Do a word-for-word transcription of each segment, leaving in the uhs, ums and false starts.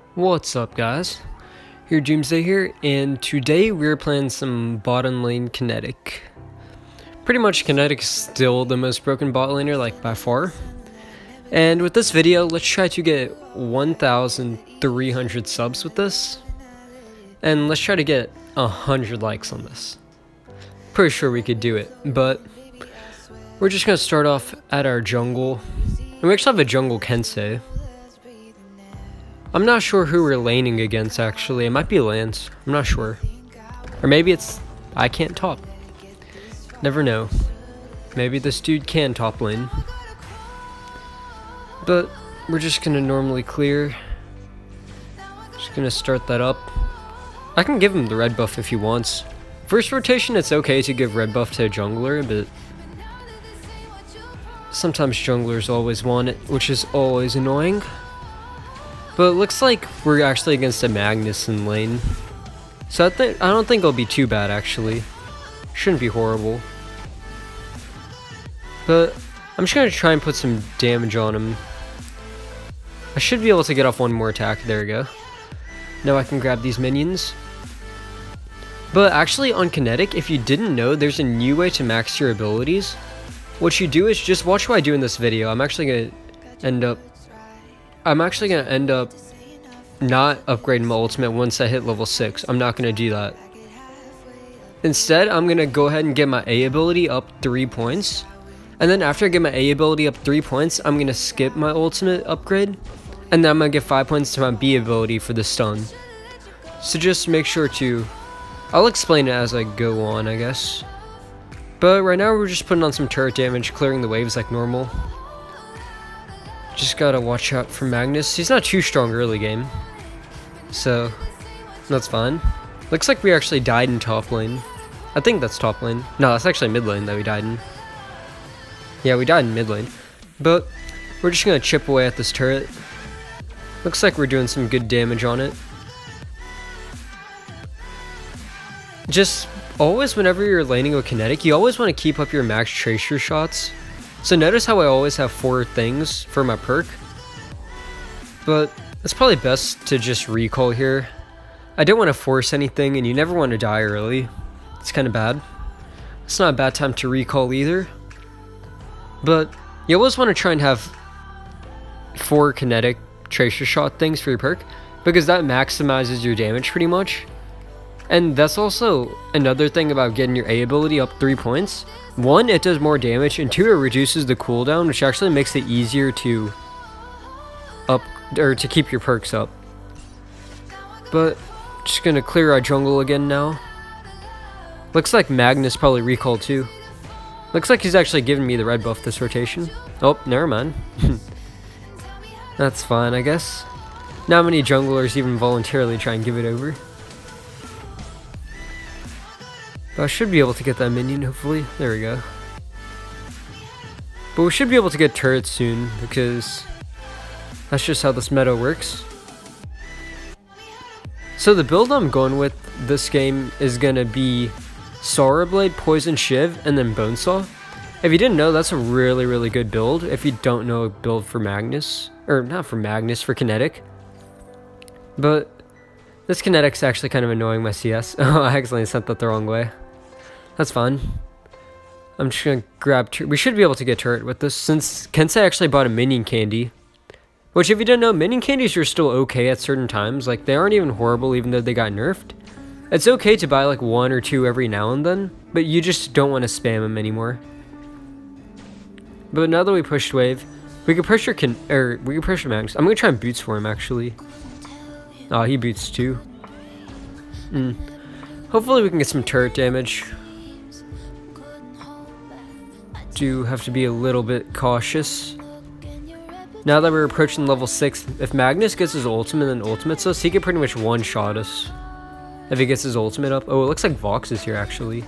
What's up, guys? Here, Doomsday here, and today we're playing some bottom lane Kinetic. Pretty much Kinetic is still the most broken bot laner, like by far. And with this video, let's try to get one thousand three hundred subs with this. And let's try to get one hundred likes on this. Pretty sure we could do it, but we're just going to start off at our jungle. And we actually have a jungle Kensei. I'm not sure who we're laning against, actually. It might be Lance. I'm not sure. Or maybe it's... I can't top. Never know. Maybe this dude can top lane. But we're just going to normally clear. Just going to start that up. I can give him the red buff if he wants. First rotation, it's okay to give red buff to a jungler, but... sometimes junglers always want it, which is always annoying. But it looks like we're actually against a Magnus in lane. So I think I don't think it'll be too bad, actually. Shouldn't be horrible. But I'm just gonna try and put some damage on him. I should be able to get off one more attack. There we go. Now I can grab these minions. But actually on Kinetic, if you didn't know, there's a new way to max your abilities. What you do is just watch what I do in this video. I'm actually gonna end up I'm actually going to end up not upgrading my ultimate once I hit level six. I'm not going to do that. Instead, I'm going to go ahead and get my A ability up three points. And then after I get my A ability up three points, I'm going to skip my ultimate upgrade. And then I'm going to give five points to my B ability for the stun. So just make sure to... I'll explain it as I go on, I guess. But right now we're just putting on some turret damage, clearing the waves like normal. Just gotta watch out for Magnus. He's not too strong early game, so that's fine. Looks like we actually died in top lane. I think that's top lane. No, that's actually mid lane that we died in. Yeah, we died in mid lane. But we're just gonna chip away at this turret. Looks like we're doing some good damage on it. Just always, whenever you're laning with Kinetic, you always want to keep up your max tracer shots. So notice how I always have four things for my perk, but it's probably best to just recall here. I don't want to force anything, and you never want to die early. It's kind of bad. It's not a bad time to recall either, but you always want to try and have four kinetic tracer shot things for your perk, because that maximizes your damage pretty much. And that's also another thing about getting your A ability up three points. One, it does more damage, and two, it reduces the cooldown, which actually makes it easier to up or to keep your perks up. But just gonna clear our jungle again now. Looks like Magnus probably recalled too. Looks like he's actually giving me the red buff this rotation. Oh, never mind. That's fine, I guess. Not many junglers even voluntarily try and give it over. I should be able to get that minion, hopefully. There we go. But we should be able to get turrets soon, because that's just how this meta works. So the build I'm going with this game is going to be Sora Blade, Poison Shiv, and then Bonesaw. If you didn't know, that's a really, really good build. If you don't know a build for Magnus, or not for Magnus, for Kinetic. But this Kinetic's actually kind of annoying my C S. Oh, I accidentally sent that the wrong way. That's fine. I'm just gonna grab... We should be able to get turret with this, since Kensei actually bought a minion candy. Which, if you didn't know, minion candies are still okay at certain times. Like, they aren't even horrible even though they got nerfed. It's okay to buy like one or two every now and then, but you just don't want to spam them anymore. But now that we pushed wave, we can pressure Kin... or we can pressure Max. I'm gonna try and boots for him, actually. Oh, he boots too. Mm. Hopefully we can get some turret damage. Do have to be a little bit cautious. Now that we're approaching level six, if Magnus gets his ultimate and ultimates us, he can pretty much one-shot us. If he gets his ultimate up. Oh, it looks like Vox is here, actually.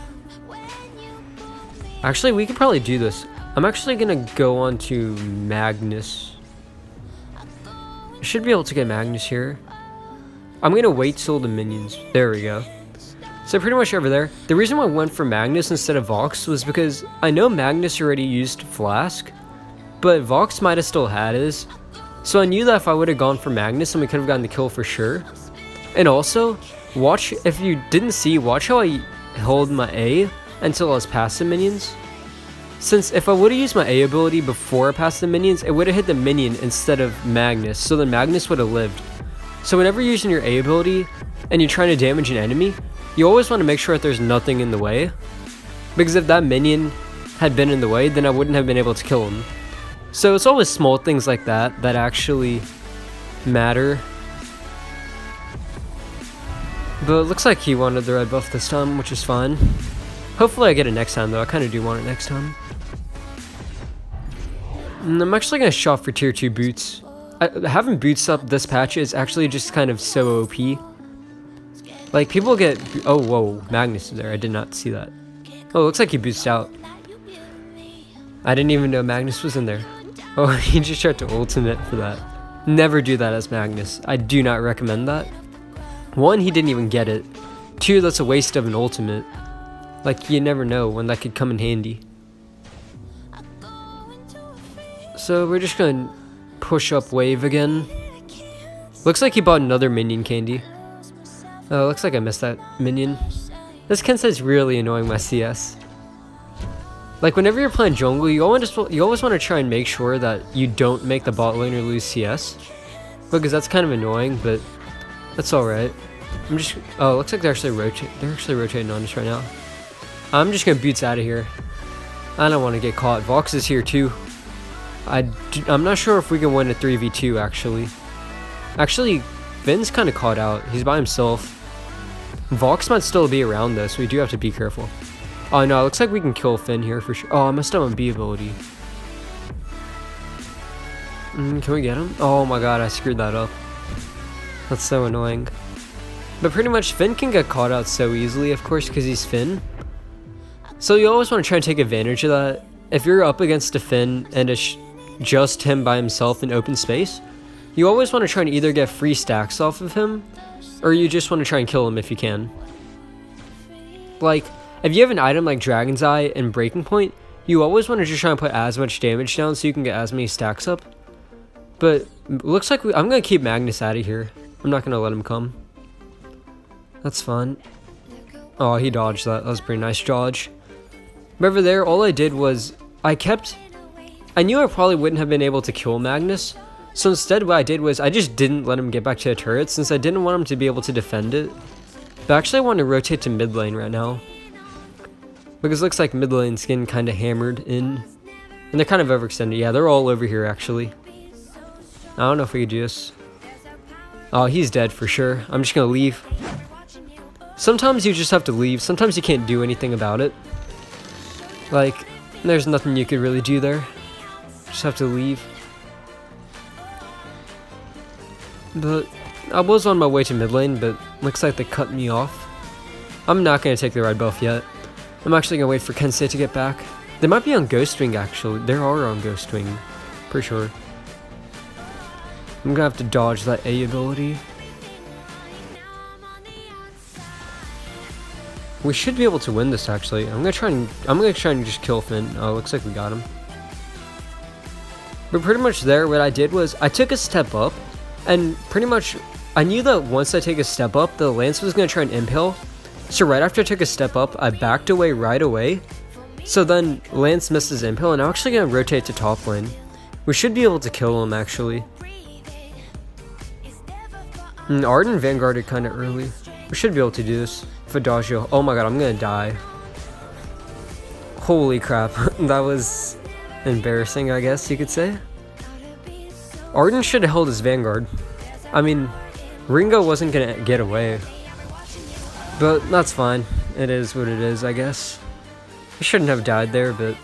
Actually, we could probably do this. I'm actually gonna go on to Magnus. I should be able to get Magnus here. I'm gonna wait till the minions. There we go. So pretty much over there. The reason why I went for Magnus instead of Vox was because I know Magnus already used Flask, but Vox might have still had his. So I knew that if I would have gone for Magnus, then we could have gotten the kill for sure. And also, watch, if you didn't see, watch how I hold my A until I was past the minions. Since if I would have used my A ability before I passed the minions, it would have hit the minion instead of Magnus, so then Magnus would have lived. So whenever you're using your A ability and you're trying to damage an enemy, you always want to make sure that there's nothing in the way. Because if that minion had been in the way, then I wouldn't have been able to kill him. So it's always small things like that that actually matter. But it looks like he wanted the red buff this time, which is fine. Hopefully I get it next time though, I kind of do want it next time. And I'm actually going to shop for tier two boots. I, having boots up this patch is actually just kind of so O P. Like, people get... Oh, whoa, Magnus is there, I did not see that. Oh, it looks like he boosted out. I didn't even know Magnus was in there. Oh, he just tried to ultimate for that. Never do that as Magnus. I do not recommend that. One, he didn't even get it. Two, that's a waste of an ultimate. Like, you never know when that could come in handy. So we're just gonna push up wave again. Looks like he bought another minion candy. Oh, looks like I missed that minion. This Kensei's really annoying my C S. Like, whenever you're playing jungle, you always, you always want to try and make sure that you don't make the bot laner lose C S. Because that's kind of annoying, but that's alright. I'm just... Oh, it looks like they're actually rotating. They're actually rotating on us right now. I'm just gonna boots out of here. I don't want to get caught. Vox is here too. I do, I'm not sure if we can win a three v two actually. Actually, Finn's kind of caught out. He's by himself. Vox might still be around though, so we do have to be careful. Oh no, it looks like we can kill Finn here for sure. Oh, I messed up on B ability. Mm, can we get him? Oh my god, I screwed that up. That's so annoying. But pretty much Finn can get caught out so easily, of course, because he's Finn. So you always want to try and take advantage of that. If you're up against a Finn and it's just him by himself in open space, you always want to try and either get free stacks off of him, or you just want to try and kill him if you can. Like, if you have an item like Dragon's Eye and Breaking Point, you always want to just try and put as much damage down so you can get as many stacks up. But looks like we, I'm going to keep Magnus out of here. I'm not going to let him come. That's fun. Oh, he dodged that. That was a pretty nice dodge. But over there, all I did was, I kept, I knew I probably wouldn't have been able to kill Magnus, so instead what I did was, I just didn't let him get back to the turret, since I didn't want him to be able to defend it. But actually I want to rotate to mid lane right now, because it looks like mid lane's getting kind of hammered in, and they're kind of overextended. Yeah, they're all over here actually. I don't know if we could do this. Oh, he's dead for sure. I'm just gonna leave. Sometimes you just have to leave, sometimes you can't do anything about it. Like, there's nothing you could really do there. Just have to leave. But I was on my way to mid lane, but looks like they cut me off. I'm not going to take the red buff yet. I'm actually going to wait for Kensei to get back. They might be on Ghostwing actually. They are on Ghostwing. For sure. I'm going to have to dodge that A ability. We should be able to win this actually. I'm gonna try and I'm gonna try and just kill Finn. Oh, looks like we got him. But pretty much there, what I did was I took a step up, and pretty much I knew that once I take a step up, the Lance was gonna try and impale. So right after I took a step up, I backed away right away. So then Lance missed his impale, and I'm actually gonna rotate to top lane. We should be able to kill him actually. And Arden vanguarded kind of early. We should be able to do this. Adagio. Oh my god, I'm gonna die. Holy crap. That was embarrassing, I guess you could say. Arden should have held his Vanguard. I mean, Ringo wasn't gonna get away. But that's fine. It is what it is, I guess. He shouldn't have died there, but...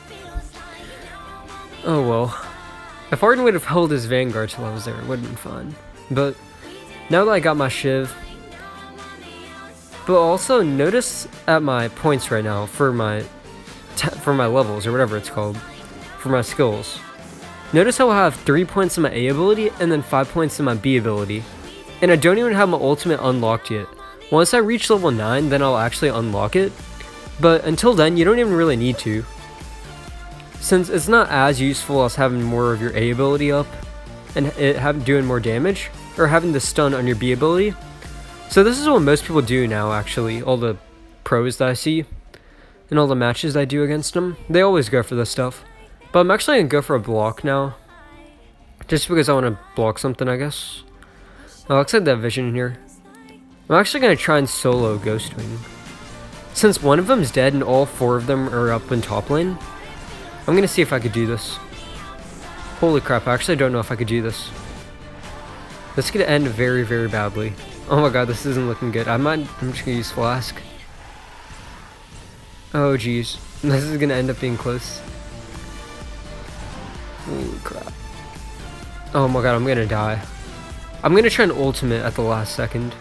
Oh well. If Arden would have held his Vanguard till I was there, it would have been fine. But, now that I got my Shiv... But also notice at my points right now for my for my levels or whatever it's called, for my skills. Notice how I have three points in my A ability and then five points in my B ability. And I don't even have my ultimate unlocked yet. Once I reach level nine, then I'll actually unlock it. But until then, you don't even really need to. Since it's not as useful as having more of your A ability up. and it have doing more damage, or having the stun on your B ability. So this is what most people do now, actually. All the pros that I see, and all the matches I do against them, they always go for this stuff. But I'm actually going to go for a block now. Just because I want to block something, I guess. Oh, looks like that vision in here. I'm actually going to try and solo Ghostwing. Since one of them is dead and all four of them are up in top lane, I'm going to see if I could do this. Holy crap, I actually don't know if I could do this. This could end very, very badly. Oh my god, this isn't looking good. I might, I'm just going to use Flask. Oh jeez, this is going to end up being close. Holy crap. Oh my god, I'm going to die. I'm going to try an ultimate at the last second.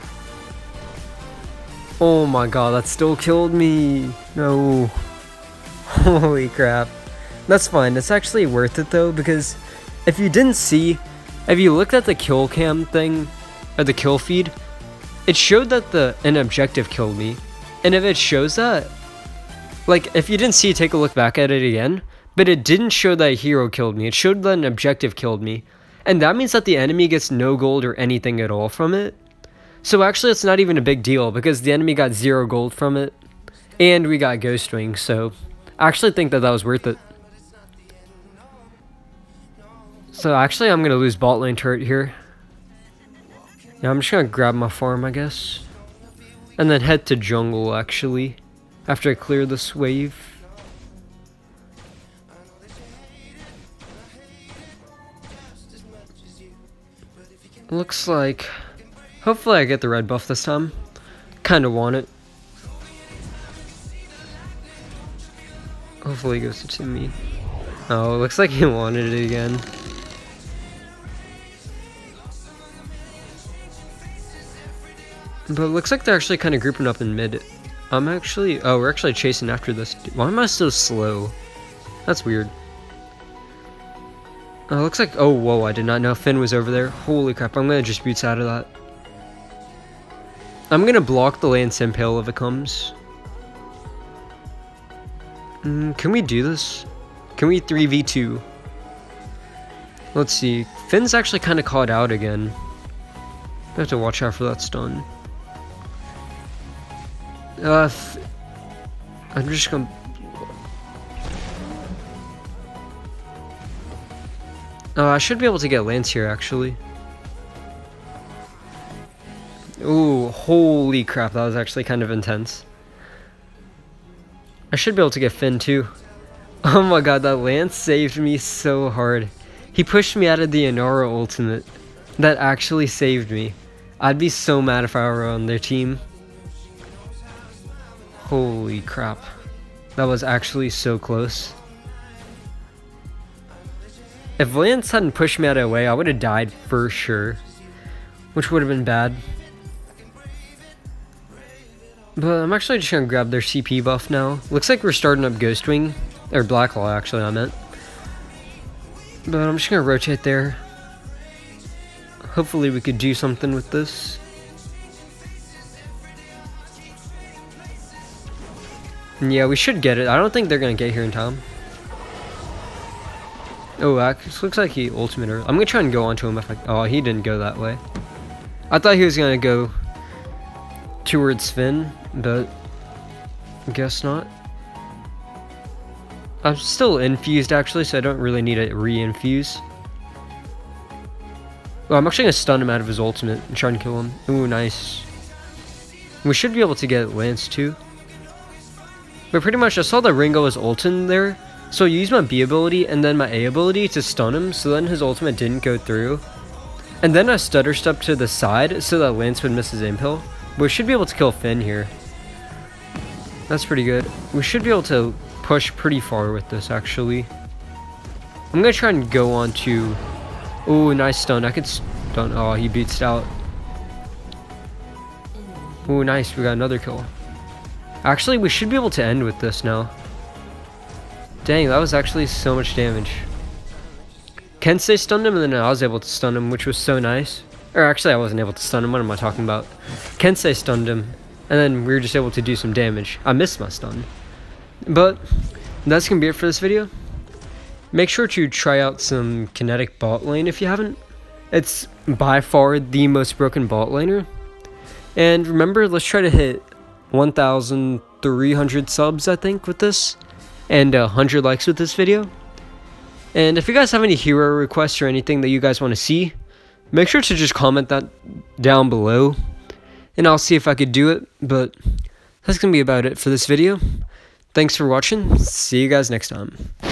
Oh my god, that still killed me. No. Holy crap. That's fine. It's actually worth it though, because if you didn't see, if you looked at the kill cam thing, or the kill feed, it showed that the an objective killed me. And if it shows that, like if you didn't see, take a look back at it again, but it didn't show that a hero killed me. It showed that an objective killed me. And that means that the enemy gets no gold or anything at all from it. So actually it's not even a big deal, because the enemy got zero gold from it, and we got Ghostwing, so I actually think that that was worth it. So actually I'm going to lose bot lane turret here. Yeah, I'm just going to grab my farm, I guess. And then head to jungle, actually, after I clear this wave. Looks like... hopefully I get the red buff this time. Kinda want it. Hopefully it goes to me. Oh, it looks like he wanted it again. But it looks like they're actually kind of grouping up in mid. I'm actually... oh, we're actually chasing after this. Why am I so slow? That's weird. Oh, it looks like... oh, whoa, I did not know Finn was over there. Holy crap, I'm gonna just boots out of that. I'm gonna block the Lance Impale if it comes. Mm, can we do this? Can we three v two? Let's see. Finn's actually kind of caught out again. I have to watch out for that stun. Uh, f I'm just gonna... oh, I should be able to get Lance here, actually. Ooh, holy crap, that was actually kind of intense. I should be able to get Finn too. Oh my god, that Lance saved me so hard. He pushed me out of the Inara ultimate. That actually saved me. I'd be so mad if I were on their team. Holy crap. That was actually so close. If Lance hadn't pushed me out of the way, I would have died for sure. Which would have been bad. But I'm actually just gonna grab their C P buff now. Looks like we're starting up Ghostwing. Or Blacklaw, actually, I meant. But I'm just gonna rotate there. Hopefully we could do something with this. And yeah, we should get it. I don't think they're gonna get here in time. Oh, this looks like he ultimated. I'm gonna try and go onto him if I... oh, he didn't go that way. I thought he was gonna go towards Finn, but I guess not. I'm still infused actually, so I don't really need to re-infuse. Well, I'm actually gonna stun him out of his ultimate and try and kill him. Ooh, nice. We should be able to get Lance too. But pretty much I saw that Ringo was ulting there, so I used my B ability and then my A ability to stun him, so then his ultimate didn't go through. And then I stutter stepped to the side so that Lance would miss his impale. But we should be able to kill Finn here. That's pretty good. We should be able to push pretty far with this, actually. I'm gonna try and go on to... ooh, nice stun. I could stun... oh, he beats out. Ooh, nice. We got another kill. Actually, we should be able to end with this now. Dang, that was actually so much damage. Kensei stunned him, and then I was able to stun him, which was so nice. Or actually, I wasn't able to stun him. What am I talking about? Kensei stunned him, and then we were just able to do some damage. I missed my stun. But that's going to be it for this video. Make sure to try out some Kinetic bot lane if you haven't. It's by far the most broken bot laner. And remember, let's try to hit one thousand three hundred subs, I think, with this. And uh, one hundred likes with this video. And if you guys have any hero requests or anything that you guys want to see, make sure to just comment that down below. And I'll see if I could do it. But that's going to be about it for this video. Thanks for watching. See you guys next time.